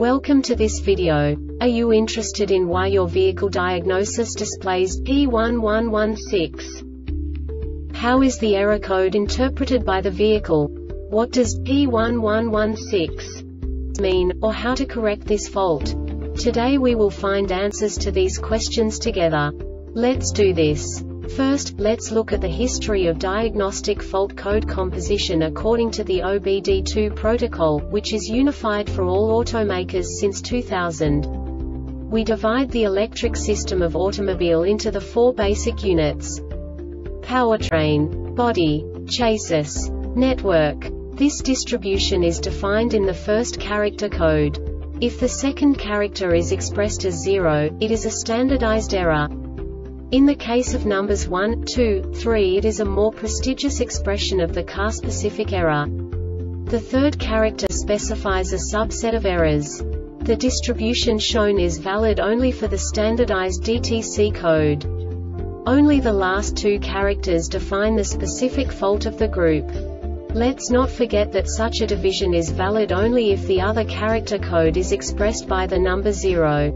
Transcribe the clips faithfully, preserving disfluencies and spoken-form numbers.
Welcome to this video. Are you interested in why your vehicle diagnosis displays P one one one six? How is the error code interpreted by the vehicle? What does P one one one six mean, or how to correct this fault? Today we will find answers to these questions together. Let's do this. First, let's look at the history of diagnostic fault code composition according to the O B D two protocol, which is unified for all automakers since two thousand. We divide the electric system of automobile into the four basic units: powertrain, body, chassis, network. This distribution is defined in the first character code. If the second character is expressed as zero, it is a standardized error. In the case of numbers one, two, three, it is a more prestigious expression of the car-specific error. The third character specifies a subset of errors. The distribution shown is valid only for the standardized D T C code. Only the last two characters define the specific fault of the group. Let's not forget that such a division is valid only if the other character code is expressed by the number zero.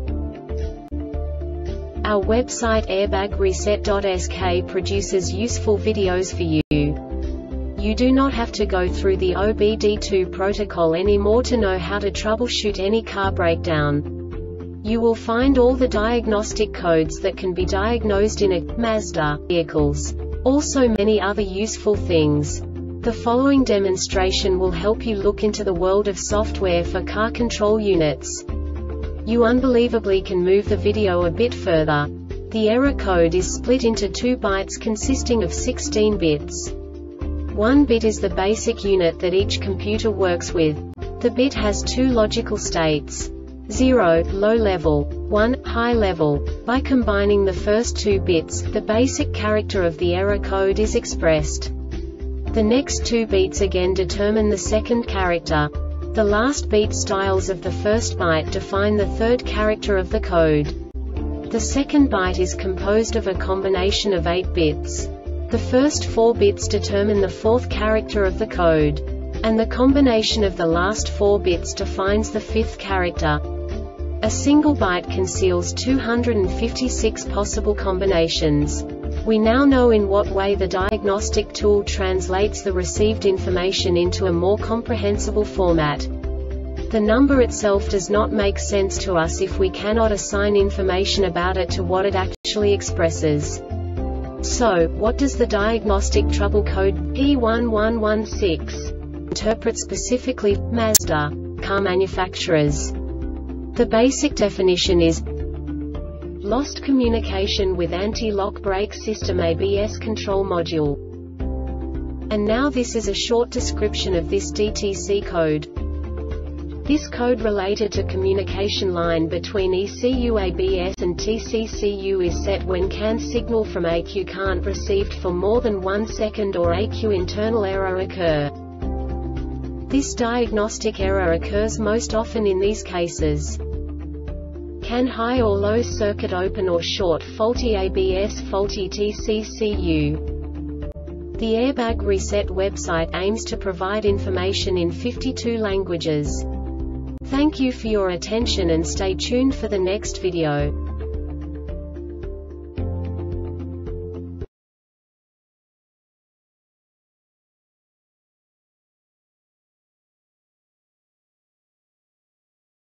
Our website airbag reset dot S K produces useful videos for you. You do not have to go through the O B D two protocol anymore to know how to troubleshoot any car breakdown. You will find all the diagnostic codes that can be diagnosed in a Mazda vehicles. Also many other useful things. The following demonstration will help you look into the world of software for car control units. You unbelievably can move the video a bit further. The error code is split into two bytes consisting of sixteen bits. One bit is the basic unit that each computer works with. The bit has two logical states: zero, low level, one, high level. By combining the first two bits, the basic character of the error code is expressed. The next two bits again determine the second character. The last beat styles of the first byte define the third character of the code. The second byte is composed of a combination of eight bits. The first four bits determine the fourth character of the code. And the combination of the last four bits defines the fifth character. A single byte conceals two hundred fifty-six possible combinations. We now know in what way the diagnostic tool translates the received information into a more comprehensible format. The number itself does not make sense to us if we cannot assign information about it to what it actually expresses. So, what does the diagnostic trouble code P one one one six interpret specifically for Mazda car manufacturers? The basic definition is lost communication with anti-lock brake system A B S control module. And now this is a short description of this D T C code. This code related to communication line between E C U A B S and T C C U is set when C A N signal from E C U can't received for more than one second or E C U internal error occur. This diagnostic error occurs most often in these cases: C A N high or low circuit open or short, faulty A B S, faulty T C C U. The Airbag Reset website aims to provide information in fifty-two languages. Thank you for your attention and stay tuned for the next video.